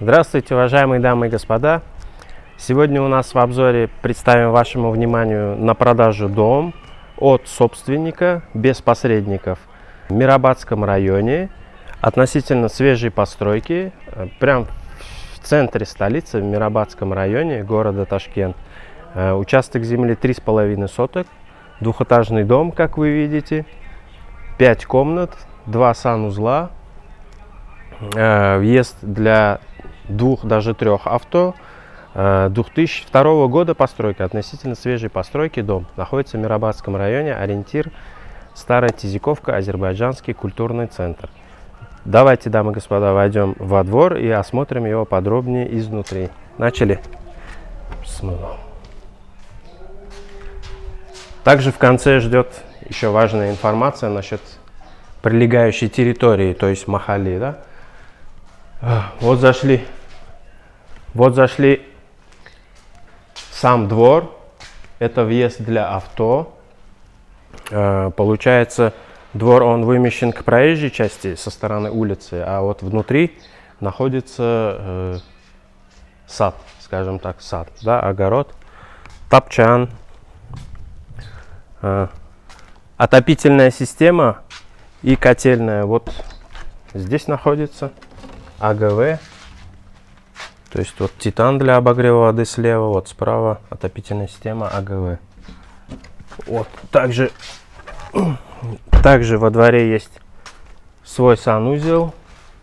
Здравствуйте, уважаемые дамы и господа! Сегодня у нас в обзоре представим вашему вниманию на продажу дом от собственника, без посредников, в Мирабадском районе, относительно свежей постройки, прямо в центре столицы, в Мирабадском районе города Ташкент. Участок земли 3,5 соток, двухэтажный дом, как вы видите, 5 комнат, 2 санузла, въезд для 2, даже 3 авто. 2002 года постройка, относительно свежей постройки дом. Находится в Мирабадском районе, ориентир Старая Тизиковка, Азербайджанский культурный центр. Давайте, дамы и господа, войдем во двор и осмотрим его подробнее изнутри. Начали. Также в конце ждет еще важная информация насчет прилегающей территории, то есть махалли, да? Вот зашли в сам двор. Это въезд для авто. Получается, двор он вымещен к проезжей части со стороны улицы, а вот внутри находится сад, скажем так, сад, да, огород, тапчан, отопительная система и котельная. Вот здесь находится АГВ, то есть вот титан для обогрева воды слева, вот справа отопительная система АГВ. Вот также во дворе есть свой санузел.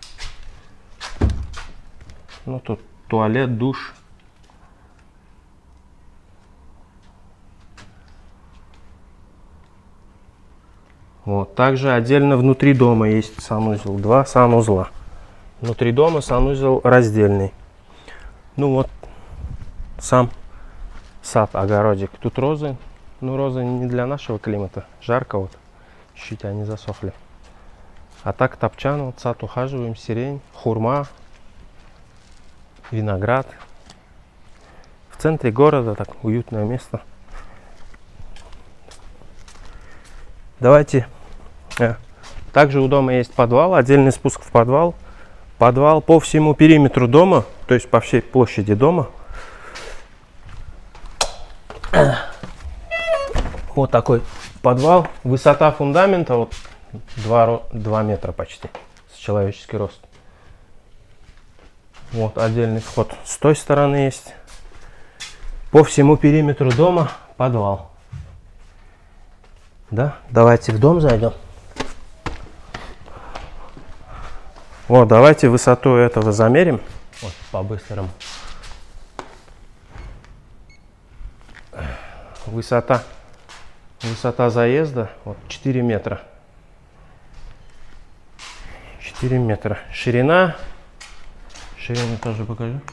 Ну тут туалет, душ. Вот также отдельно внутри дома есть санузел, 2 санузла. Внутри дома санузел раздельный. Ну вот сам сад, огородик. Тут розы. Ну, розы не для нашего климата. Жарко вот. Чуть-чуть они засохли. А так топчан, вот сад ухаживаем, сирень, хурма, виноград. В центре города, так уютное место. Давайте. Также у дома есть подвал, отдельный спуск в подвал. Подвал по всему периметру дома, то есть по всей площади дома. Вот такой подвал. Высота фундамента вот 2 метра почти, с человеческий рост. Вот отдельный вход с той стороны есть. По всему периметру дома подвал. Да, давайте в дом зайдем. Вот, давайте высоту этого замерим. Вот, по-быстрому. Высота заезда вот 4 метра. 4 метра. Ширину тоже покажу.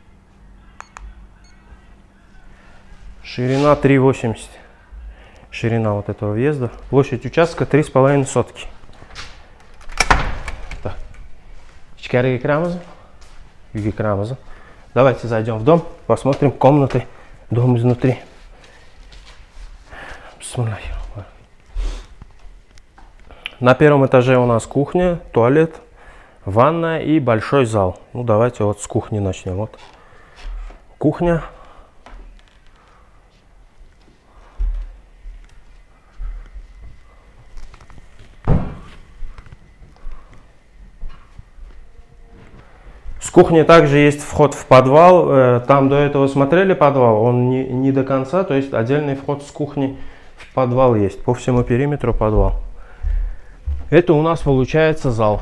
Ширина 3,80. Ширина вот этого въезда. Площадь участка 3,5 сотки. Давайте зайдем в дом, посмотрим комнаты, дом изнутри. На первом этаже у нас кухня, туалет, ванная и большой зал. Ну давайте вот с кухни начнем. Вот кухня. С кухни также есть вход в подвал. Там до этого смотрели подвал, он не до конца, то есть отдельный вход с кухни в подвал есть. По всему периметру подвал. Это у нас получается зал.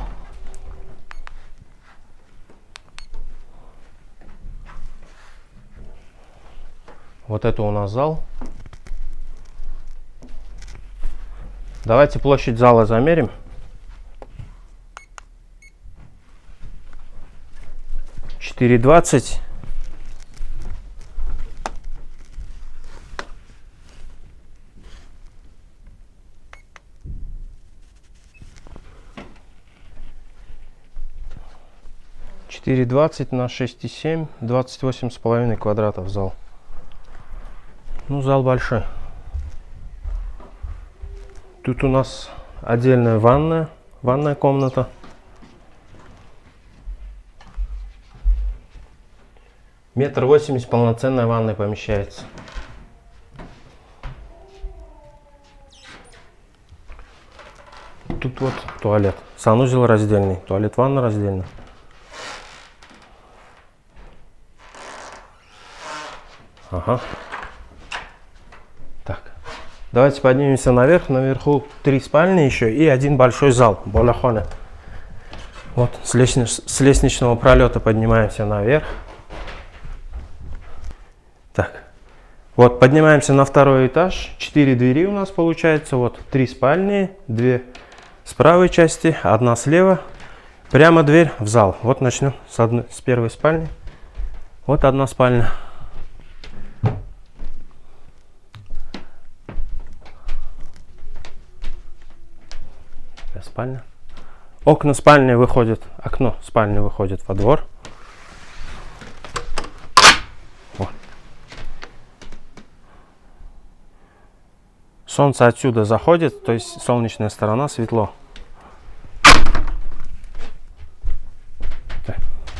Вот это у нас зал. Давайте площадь зала замерим. 4,20. на 6,7, 28,5 квадратов зал. Ну, зал большой. Тут у нас отдельная ванная комната. 1,80 м полноценной ванной помещается. Тут вот туалет. Санузел раздельный, туалет, ванна раздельно. Ага. Так. Давайте поднимемся наверх. Наверху 3 спальни еще и один большой зал. Балахона. Вот с лестничного пролета поднимаемся наверх. Так. Вот поднимаемся на 2-й этаж. 4 двери у нас получается. Вот 3 спальни, 2 с правой части, 1 слева. Прямо дверь в зал. Вот начнем с 1-й спальни. Вот 1 спальня. Спальня. Окно спальни выходит, окно спальни выходит во двор. О. Солнце отсюда заходит, то есть солнечная сторона, светло. Так.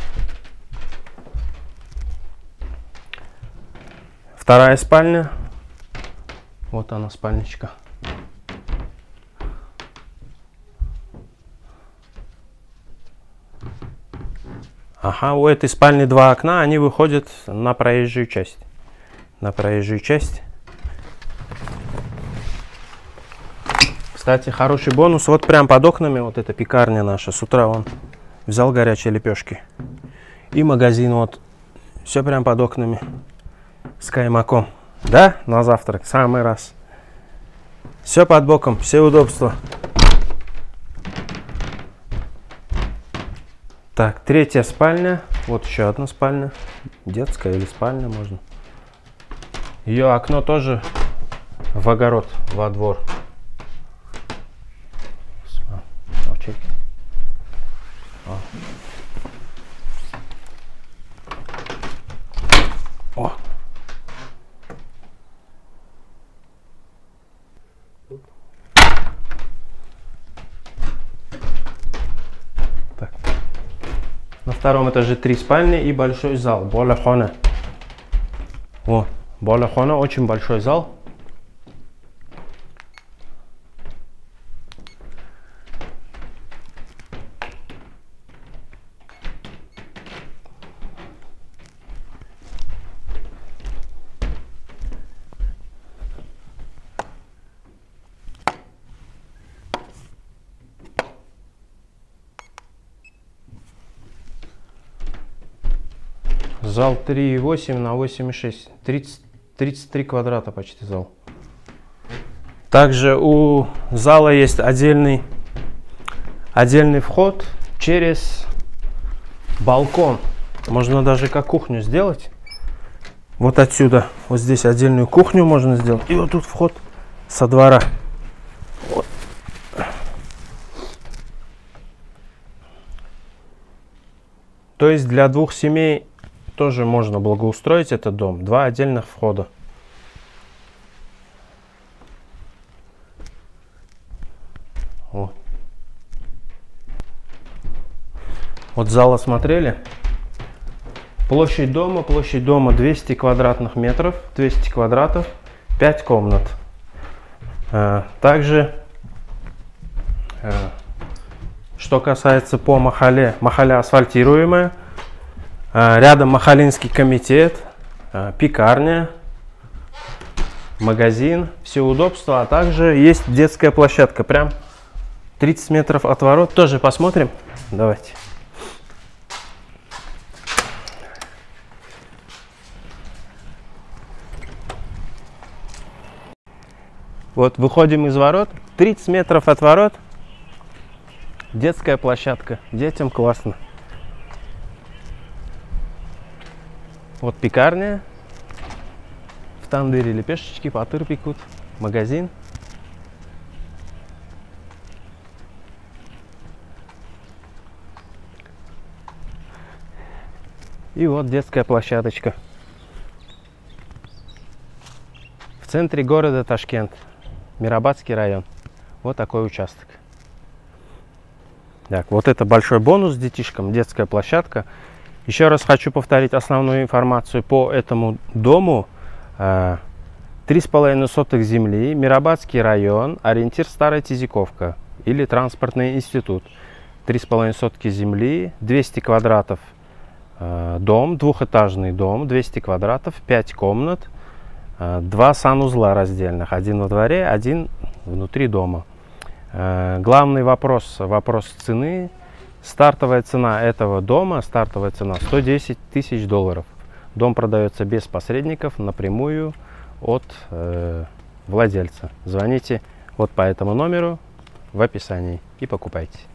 2-я спальня. Вот она, спальничка. Ага, у этой спальни 2 окна, они выходят на проезжую часть. На проезжую часть. Кстати, хороший бонус. Вот прям под окнами, вот эта пекарня наша. С утра он взял горячие лепешки. И магазин вот. Все прям под окнами. С каймаком. Да? На завтрак. Самый раз. Все под боком. Все удобства. Так, 3-я спальня. Вот еще 1 спальня. Детская или спальня можно. Ее окно тоже в огород, во двор. О. Так. На 2-м этаже 3 спальни и большой зал. Балахона. О, балахона, очень большой зал. Зал 3,8 на 8,6. 33 квадрата почти зал. Также у зала есть отдельный вход через балкон. Можно даже как кухню сделать. Вот отсюда. Вот здесь отдельную кухню можно сделать. И вот тут вход со двора. Вот. То есть для 2 семей тоже можно благоустроить этот дом. 2 отдельных входа. Вот. Вот зал осмотрели. Площадь дома 200 квадратных метров, 200 квадратов, 5 комнат. Также, что касается по махале, махаля асфальтируемая. Рядом махалинский комитет, пекарня, магазин, все удобства, а также есть детская площадка, прям 30 метров от ворот. Тоже посмотрим. Давайте. Вот выходим из ворот, 30 метров от ворот, детская площадка, детям классно. Вот пекарня, в тандыре лепешечки, патыр пекут, магазин. И вот детская площадочка. В центре города Ташкент, Мирабадский район. Вот такой участок. Так, вот это большой бонус детишкам, детская площадка. Еще раз хочу повторить основную информацию по этому дому. 3,5 соток земли, Мирабадский район, ориентир Старая Тизиковка или Транспортный институт. 3,5 сотки земли, 200 квадратов дом, двухэтажный дом, 200 квадратов, 5 комнат, 2 санузла раздельных, один во дворе, один внутри дома. Главный вопрос цены. Стартовая цена этого дома, стартовая цена 110 тысяч долларов. Дом продается без посредников, напрямую от владельца. Звоните вот по этому номеру в описании и покупайте.